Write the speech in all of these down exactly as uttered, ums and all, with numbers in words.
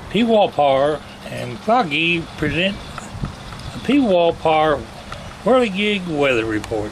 P. Walpar and Froggy present a P. Walpar Whirligig Weather Report.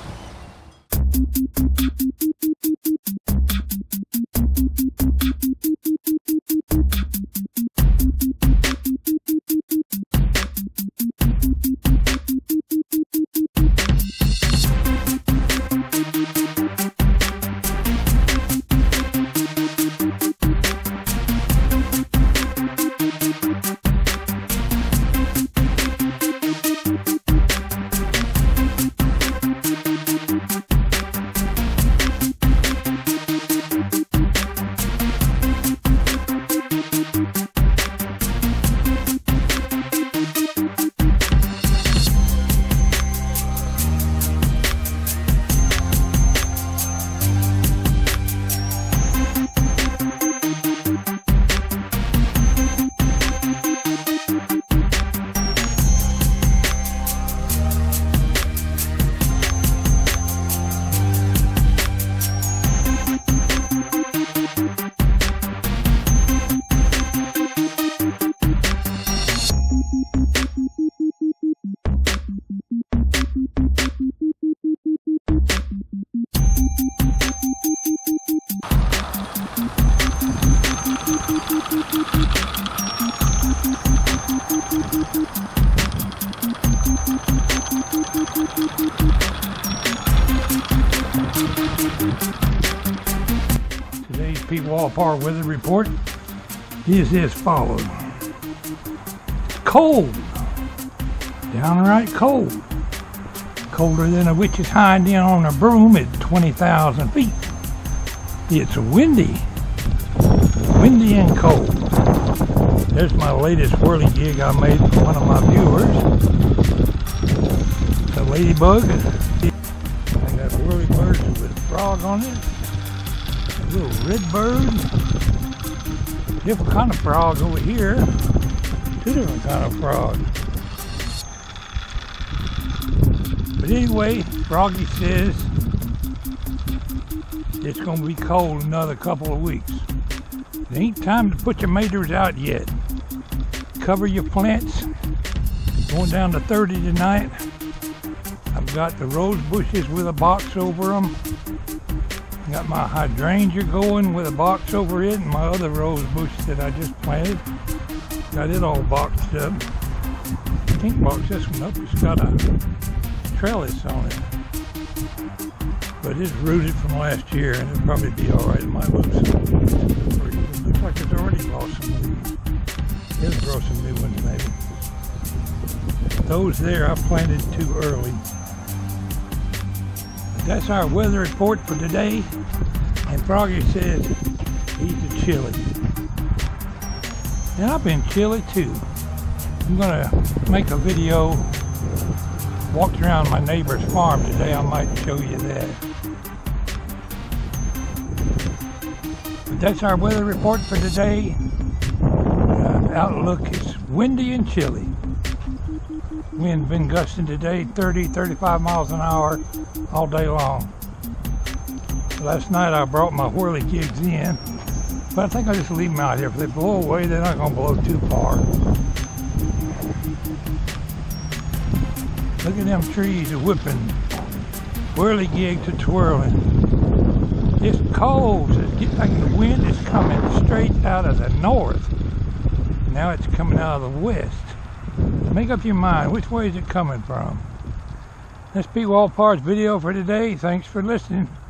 Today's P. Walpar Weather Report is as follows. It's cold, downright cold, colder than a witch's hind end on a broom at twenty thousand feet. It's windy, windy and cold. There's my latest whirligig I made for one of my viewers. The ladybug. I got whirlybirds with a frog on it. A little red bird. Different kind of frog over here. Two different kind of frogs. But anyway, Froggy says it's going to be cold another couple of weeks. It ain't time to put your maters out yet. Cover your plants. Going down to thirty tonight. I've got the rose bushes with a box over them. Got my hydrangea going with a box over it, and my other rose bush that I just planted. Got it all boxed up. I can't box this one up. It's got a trellis on it. But it's rooted from last year, and it'll probably be alright. It might lose some leaves. It looks like it's already lost some leaves. It'll grow some new ones maybe. Those there I planted too early. But that's our weather report for today. And Froggy says he's a chilly. And I've been chilly too. I'm gonna make a video. Walked around my neighbor's farm today. I might show you that. But that's our weather report for today. Uh, outlook is windy and chilly. Wind been gusting today thirty, thirty-five miles an hour all day long. Last night I brought my whirligigs in, but I think I'll just leave them out here. If they blow away, they're not going to blow too far. Look at them trees are whipping. Whirligigs are twirling. It's cold. It's like the wind is coming straight out of the north. Now it's coming out of the west. Make up your mind, which way is it coming from? That's P. Walpar's video for today. Thanks for listening.